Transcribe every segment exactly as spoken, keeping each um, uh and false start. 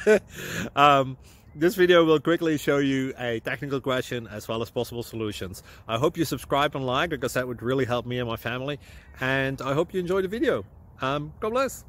um, this video will quickly show you a technical question as well as possible solutions. I hope you subscribe and like, because that would really help me and my family. And I hope you enjoy the video. Um, God bless.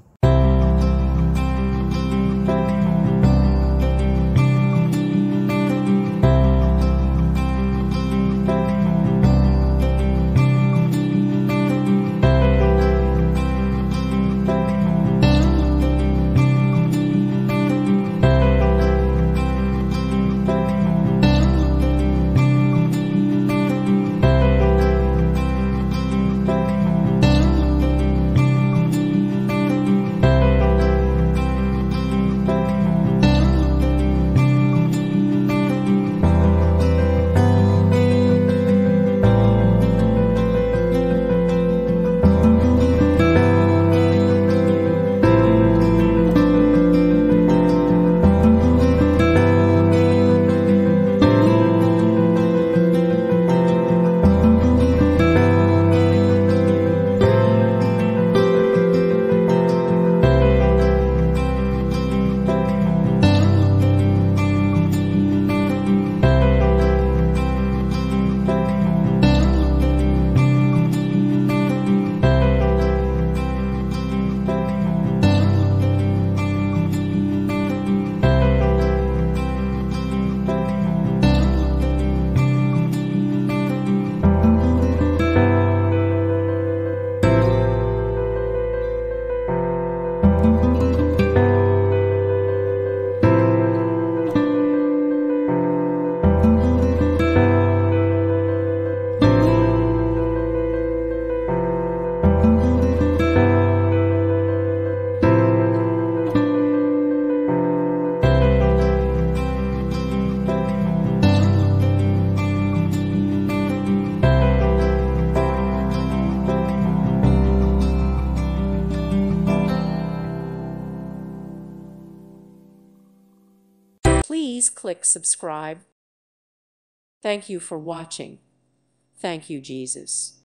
Please click subscribe. Thank you for watching. Thank you, Jesus.